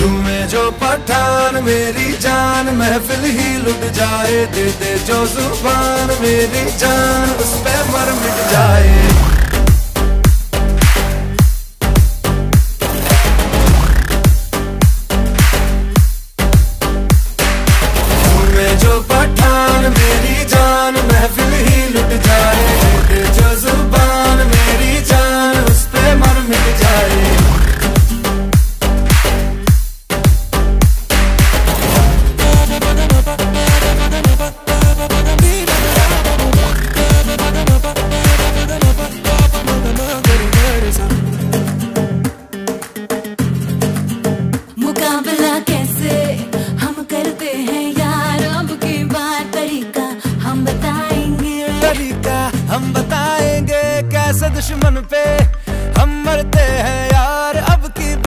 में जो पठान मेरी जान महफिल ही लुट जाए, दे दे जो जुबान मेरी जान उस पे मर मिट जाए। जो पठान मेरी जान महफिल ही लुट जाए, दे दे जो जुबान मेरी जान उस पे मर मिट जाए। मुकाबला कैसे हम करते हैं यार, अब की बार तरीका हम बताएंगे कैसे दुश्मन पे हम मरते हैं।